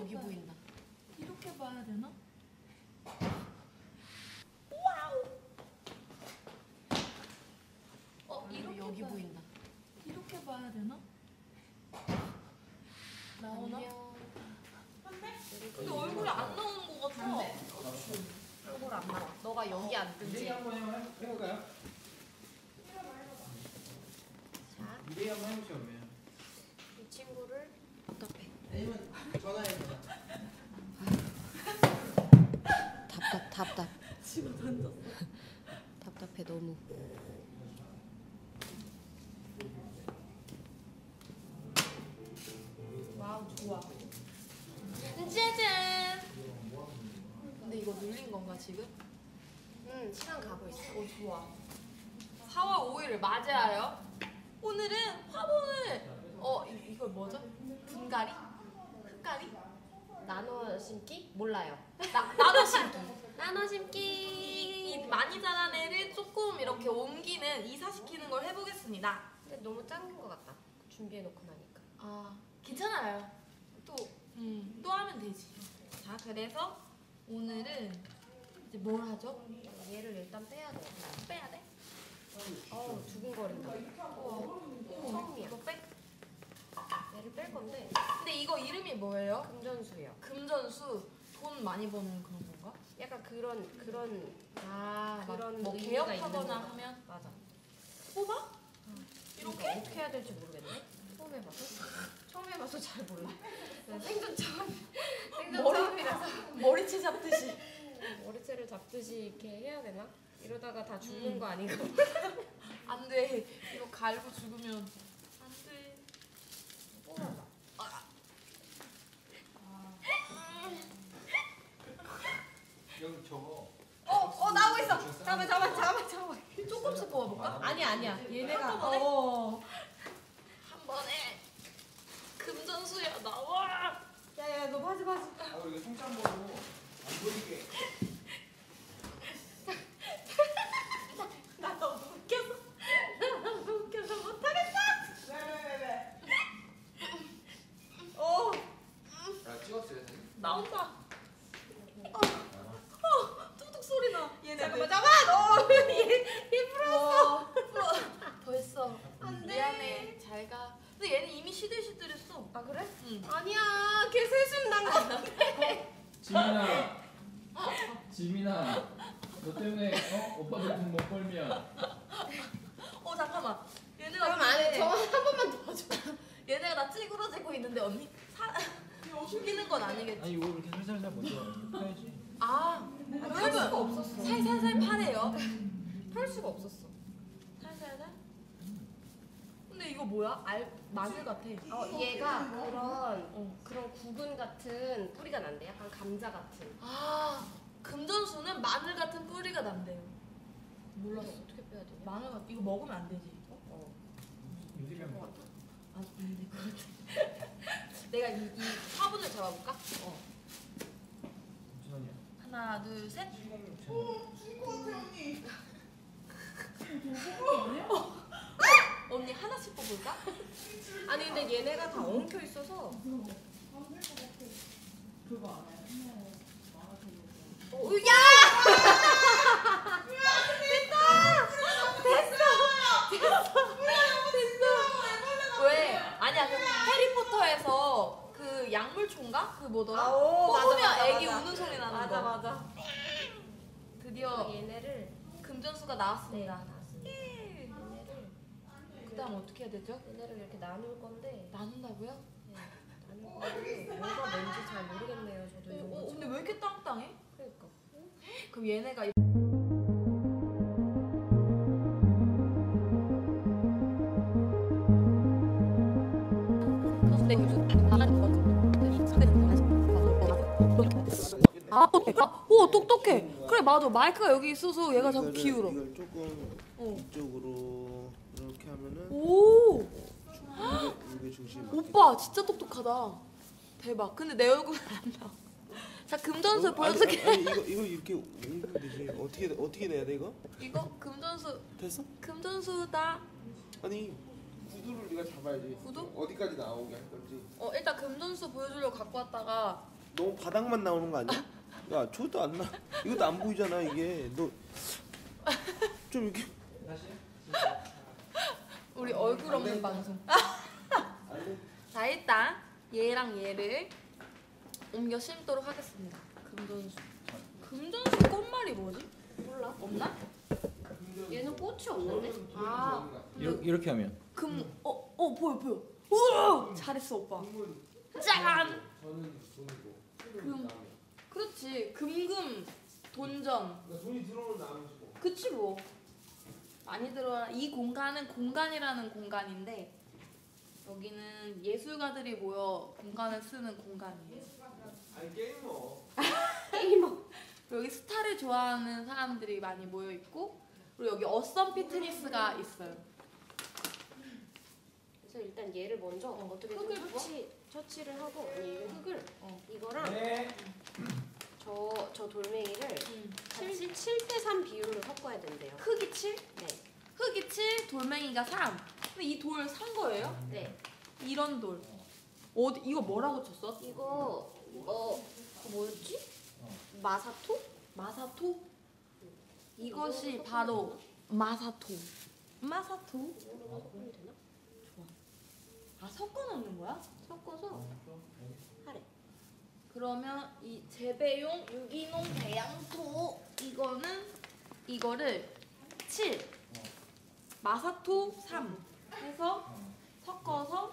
여기 보인다. 이렇게 봐야 되나? 이렇게 여기 보인다. 이렇게 봐야 되나? 나오나? 근데 얼굴이 안 나오는 것 같아. 얼굴 안 나와. 너가 여기 앉든지. 미래이 한번 해볼까요? 자, 미래이 한번 해보시죠. 그러면. 이 친구를 답답해. 아니면 전화해보자. 답답. 집어 던졌어. 답답해 너무. 와우 좋아. 짜잔. 근데 이거 눌린 건가 지금? 시간 가고 있어. 좋아. 4월 5일을 맞이하여 오늘은 화분을 이걸 뭐죠? 분갈이? 흙갈이? 나눠 심기? 몰라요. 나눠 심기. 나눠 심기. 이 많이 자란 애를 조금 이렇게 옮기는 이사시키는 걸 해보겠습니다. 근데 너무 작은 것 같다. 준비해놓고 나니까. 아 괜찮아요. 또 하면 되지. 자 그래서 오늘은 이제 뭘 하죠? 얘를 일단 빼야 돼. 빼야 돼? 어우 두근거린다. 처음이야. 이거 빼? 얘를 뺄 건데 근데 이거 이름이 뭐예요? 금전수요. 금전수. 돈 많이 버는 그런 건가? 약간 그런 그런 뭐 의미가 있는 개업하거나 거다. 하면 맞아. 뽑아? 이렇게 어떻게 해야 될지 모르겠네. 처음 해봐서 잘 몰라. 생전 처음이라서 머리채 잡듯이. 머리채를 잡듯이 이렇게 해야 되나? 이러다가 다 죽는 거 아닌가? 안 돼. 이거 갈고 죽으면 안 돼. 뽑아봐. 여기 저거. 나오고 있어. 잡아. 조금씩 뽑아볼까? 아니야. 얘네가 한 번에 금전수야 나와. 야야 너 바지. 이거 송장보로 안 보이게. 나 너무 웃겨서 못하겠어. 왜? 야 찍었어요 선생님? 나온다. 뚝뚝 소리 나. 얘네. 잡아. 얘 풀었어. 더 했어. 안 돼. 미안해. 잘 가. 근데 얘는 이미 시들시들했어. 아 그래? 응. 아니야. 걔 세순 난 거. 지민아, 너 때문에 오빠들 돈 못 벌면 잠깐만. 얘네가 그럼 안해. 저 한 번만 더 줘. 얘네가 나 찌그러지고 있는데 언니 죽이는 건 아니겠지? 아니 이거 이렇게 살살살 먼저 해야지. 팔 수가 여러분 없었어. 살살살 파래요. 팔 수가 없었어. 살살살? 근데 이거 뭐야? 마늘 같아. 얘가 그런 구근 같은 뿌리가 난대. 약간 감자 같은. 금전수는 마늘 같은 뿌리가 난대요. 몰랐어. 어떻게 빼야 되냐? 마늘 같 이거 먹으면 안 되지. 움직이면 것 같아. 안 돼. 내가 이 화분을 잡아볼까? 무슨 하나, 둘, 셋. 언니 하나씩 뽑을까? 아니 근데 얘네가 다 엉켜 있어서. 왜? 아니야 그 해리포터에서 그 약물총가? 그 뭐더라? 맞아, 뽑으면 맞아, 애기 맞아. 우는 소리 나는 거. 맞아. 드디어 얘네를 금전수가 나왔습니다. 얘네를 그다음 어떻게 해야 되죠? 이렇게 나눌 건데. 나눈다고요? 나눌 건데 뭐가 뭔지 잘 모르겠네요. 저도 이런 거. 근데 왜 이렇게 땅땅해? 그러니까. 그럼 얘네가 똑똑해. 그래 맞아. 마이크가 여기 있어서 얘가 자꾸 기울어. 이걸 조금 이쪽으로 이렇게 하면은 오 이게 중심. 오빠 진짜 똑똑하다. 대박. 근데 내 얼굴은 안 나와. 자 금전수 보여줄게. 아니 이거 이렇게 옮기면 되지. 어떻게 내야 돼 이거? 이거 금전수. 됐어? 금전수다. 아니 구두를 네가 잡아야지. 구두? 어디까지 나오게 할 건지. 일단 금전수 보여주려고 갖고 왔다가 너무 바닥만 나오는 거 아니야? 야 저것도 안 나. 이것도 안 보이잖아 이게. 너 좀 이렇게. 다시. 우리 얼굴 없는 방송. 자 일단 얘랑 얘를 옮겨 심도록 하겠습니다. 금전수. 금전수 꽃말이 뭐지? 몰라. 없나? 얘는 꽃이 없는데? 아 이렇게 하면 보여. 우와 잘했어 오빠. 짠. 저는 돈이고. 그렇지 금금 돈전. 그러니까 돈이 들어오는 나머지고. 그치 뭐. 많이 들어와. 이 공간은 공간이라는 공간인데 여기는 예술가들이 모여 공간을 쓰는 공간이에요. 아니 게이머. 게이머. 여기 스타를 좋아하는 사람들이 많이 모여 있고 그리고 여기 어썸 피트니스가 있어요. 그래서 일단 얘를 먼저 어떻게 좀 흙을 부어? 처치를 하고 아니 이거 흙을 이거랑 네. 저 돌멩이를 같이 7대3 비율로 섞어야 된대요. 흙이 7? 네. 흙이 7, 돌멩이가 3. 근데 이 돌 산 거예요? 네. 이런 돌. 어디 이거 뭐라고 쳤어? 이거 뭐였지? 마사토? 마사토? 이것이 바로 마사토. 마사토? 이걸로 섞으면 되나? 아 섞어 놓는 거야? 섞어서 하래. 그러면 이 재배용 유기농 배양토 이거를 7 마사토 3 해서 섞어서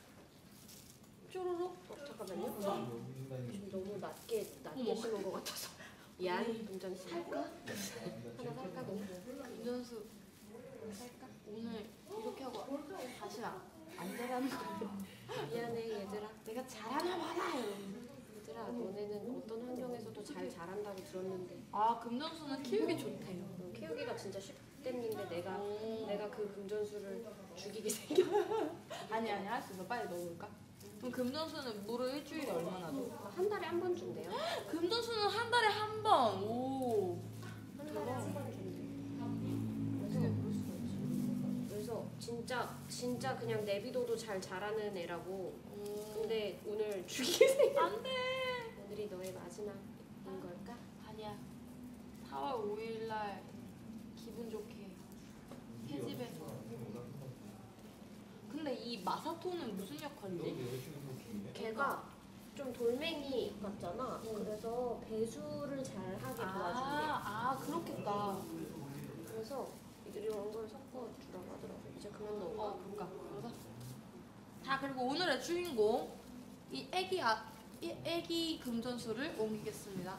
쪼르륵. 잠깐만요. 지금 너무 낮게 심은 것 같아서. 미안. 운전 살까? 하나 살까? 김전수 살까? 오늘 이렇게 하고 다시 안 되라는 거. 미안해 얘들아. 내가 잘하나 봐라 이러면. 얘들아 너네는 어떤 환경에서도 잘 자란다고 들었는데 아 금전수는 키우기 좋대요. 키우기가 진짜 쉽댔는데 내가 오. 그 금전수를 죽이게 생겨. 아니 할 수 있어. 빨리 넣어볼까? 그럼 금전수는 물을 일주일에 얼마나 줘? 한 달에 한 번 준대요. 금전수는 한 달에 한 번. 오. 한 달에 한 번 준대. 어떻게 그럴 수가 있지? 그래서 진짜 그냥 내비둬도 잘 자라는 애라고. 근데 오늘 죽이게 생겨. 안 돼. 오늘이 너의 마지막인 걸까? 아니야. 4월 5일 날 기분 좋게 폐집해서. 근데 이 마사토는 무슨 역할이지? 걔가 좀 돌멩이 같잖아. 그래서 배수를 잘 하게 도와준대. 그렇겠다. 그래서 이런 걸 섞어 주라고 하더라고. 이제 그만 넣어. 볼까? 그래서 자 그리고 오늘의 주인공 이 애기 금전수를 옮기겠습니다.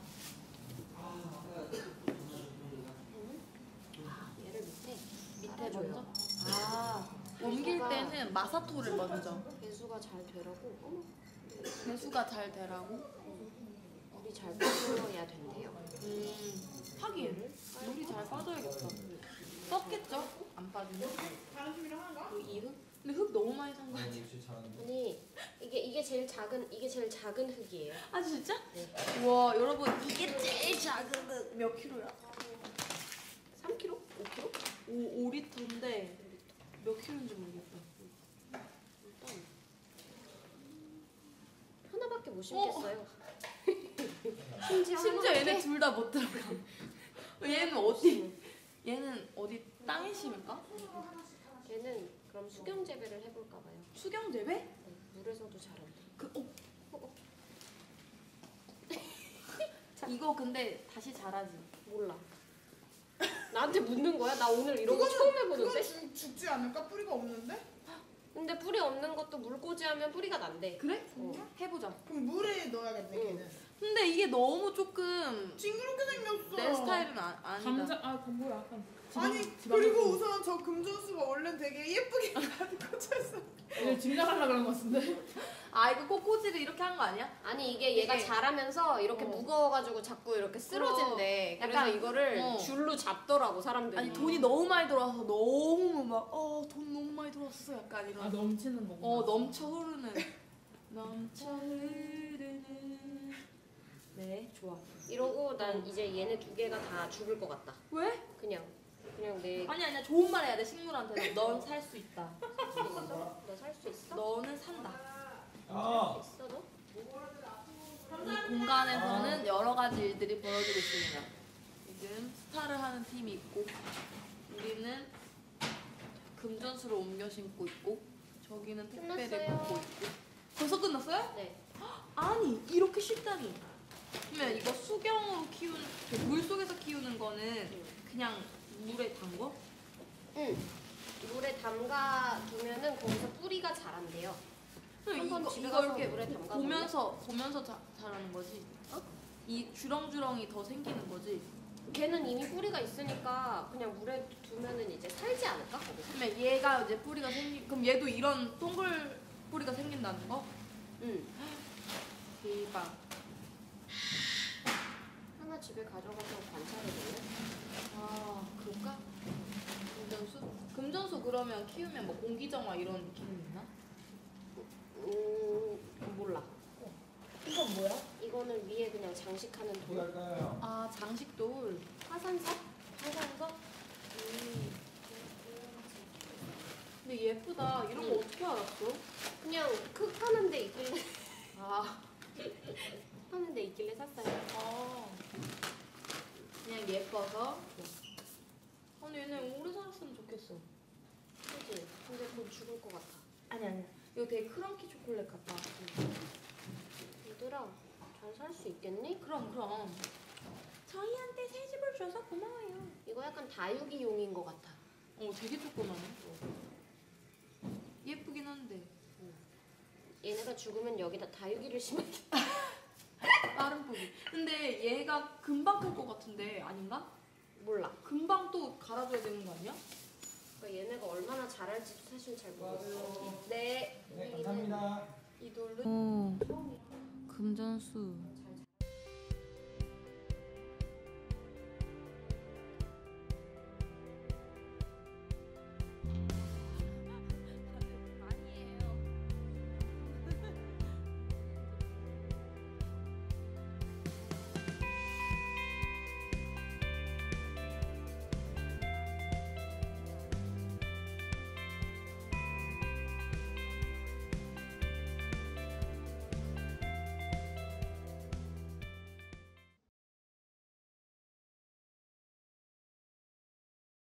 얘를 밑에 밑에 줘요. 먼저. 옮길 때는 마사토를 먼저. 배수가 잘 되라고. 어머, 배수가 잘 되라고. 물이 잘 빠져야 된대요. 하긴 물이 잘 빠져야겠다. 떴겠죠? 안 빠지면. 이 흙? 근데 흙 너무 많이 산 거 아니야? 아니 이게 제일 작은 흙이에요. 아 진짜? 네. 와 여러분 이게 제일 작은 흙 몇 킬로야? 3kg? 5kg? 5리터인데 몇 킬로인지 모르겠다. 일단 하나밖에 못 심겠어요. 심지어 얘네 둘 다 못 들어가. 얘는 어디? 얘는 어디 땅에 심을까? 걔는 그럼 수경 재배를 해볼까 봐요. 수경 재배? 네, 물에서도 자란대. 이거 근데 다시 자라지. 몰라. 나한테 묻는 거야? 나 오늘 이런 거 처음 해보는데? 그건 죽지 않을까? 뿌리가 없는데? 근데 뿌리 없는 것도 물꽂이하면 뿌리가 난대. 그래? 어. 해보자. 그럼 물에 넣어야겠네 응. 걔는. 근데 이게 너무 조금 징그럽게 생겼어. 내 스타일은 아니다. 뭐야 약간 아니 그리고 우선 저 금전수가 원래 되게 예쁘게 가득 꽂혀있어. 얘 짐작하려고 그런 거 같은데. 아 이거 꼬꼬지를 이렇게 한 거 아니야? 아니 이게 얘가 이게- 자라면서 이렇게 무거워가지고 자꾸 이렇게 쓰러진대. 그래서 약간- 이거를 줄로 잡더라고 사람들이. 아니 돈이 너무 많이 들어와서 너무 막 돈 너무 많이 들어왔어 약간 이런. 아 넘치는 거구나. 넘쳐 흐르는. 넘쳐 흐르는. 네 좋아. 이러고 난 이제 얘네 두 개가 다 죽을 것 같다. 왜? 그냥 내. 아니야 좋은 말 해야 돼 식물한테. 넌 살 수 있다. 너 살 수 있어? 너는 산다. 아. 있어 너? 이 공간에서는 여러 가지 일들이 벌어지고 있습니다. 지금 스타를 하는 팀이 있고, 우리는 금전수를 옮겨 심고 있고, 저기는 택배를 끝났어요. 받고 있고. 벌써 끝났어요? 네. 아니, 이렇게 쉽다니. 그러면 이거 수경으로 키우는, 물 속에서 키우는 거는 그냥 물에 담궈? 응. 물에 담가 두면은 거기서 뿌리가 자란대요. 그럼 한번 이거, 집에 이거 가서 이렇게 물에 담가 보면서 자라는 거지? 어? 이 주렁주렁이 더 생기는 거지? 걔는 이미 뿌리가 있으니까 그냥 물에 두면은 이제 살지 않을까? 거기서? 그러면 얘가 이제 뿌리가 그럼 얘도 이런 동글 뿌리가 생긴다는 거? 응. 대박. 하나 집에 가져가서 관찰해볼래? 아, 그럴까? 금전수? 금전수 그러면 키우면 뭐 공기정화 이런 기능이 있나? 몰라. 이건 뭐야? 이거는 위에 그냥 장식하는 돌. 할까요? 아, 장식돌. 화산석? 화산석? 근데 예쁘다. 이런 거 어떻게 알았어? 그냥 파는 데 있길래 아, 파는 데 있길래 샀어요. 아. 그냥 예뻐서. 아니, 얘네 오래 살았으면 좋겠어. 그치? 근데 곧 죽을 것 같아. 아니. 이거 되게 크런키 초콜릿 같다. 얘들아, 잘 살 수 있겠니? 그럼. 저희한테 새 집을 줘서 고마워요. 이거 약간 다육이용인 것 같아. 되게 조그마네. 예쁘긴 한데. 얘네가 죽으면 여기다 다육이를 심을게. 빠른 포기. 근데 얘가 금방 클 것 같은데 아닌가? 몰라. 금방 또 갈아줘야 되는 거 아니야? 그러니까 얘네가 얼마나 잘할지 사실 잘 모르겠어. 네. 네, 감사합니다. 이돌로. 금전수.